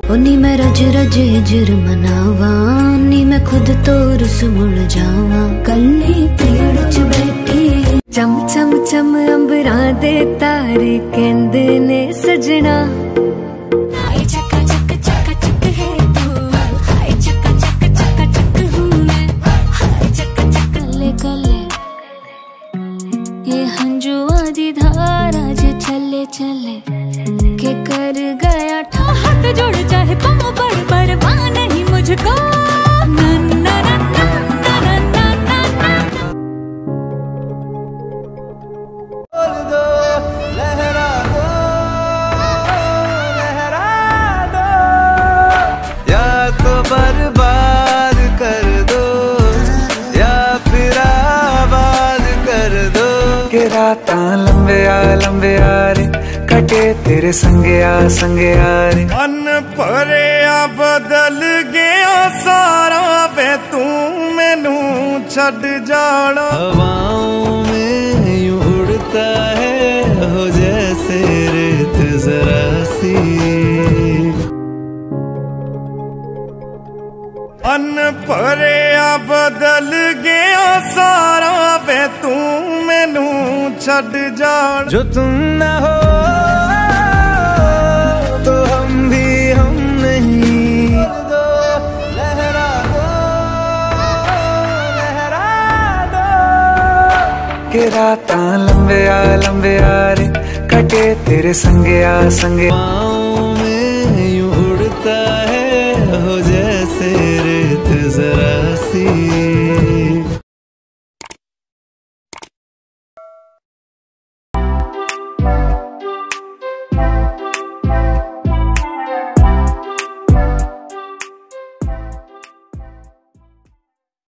नी मैं रज रज हिजर मनावा, नी मैं खुद तो रुस मुड़ जावा। कल्ली पेड़ च बैठी चम चम चम अंबरा दे तारे कहंदे ने सजना। हाय चका चक चका चक है तू, हाय चका चक चका चक हूँ मैं, हाय चका चक कले कले ये हंजुआ दी धारा जो चले चले के कर गया ठा। हाथ जोड़ चाहे पाँव पर परवाह नहीं मुझको। ना ना ना ना ना ना ना ना ना। बोल दो लहरा दो, लहरा दो, या तो बर्बाद कर दो या फिर आबाद कर दो। के रातां लंबे आ रे कटे तेरे संगे आ रे। मन भरे बदल गया सारा वे तू मैनू छड़ जाना। हवाओं में यूं उड़ता है हो जैसे रेत जरा सी। मन भरे बदल गया सारा वे तू मैनू छड़ जाना। जो तुम ना हो तो हम भी हम नहीं। लहरा दो, लहरा दो, के रातां लंबे आ रे कटे तेरे संगे आ।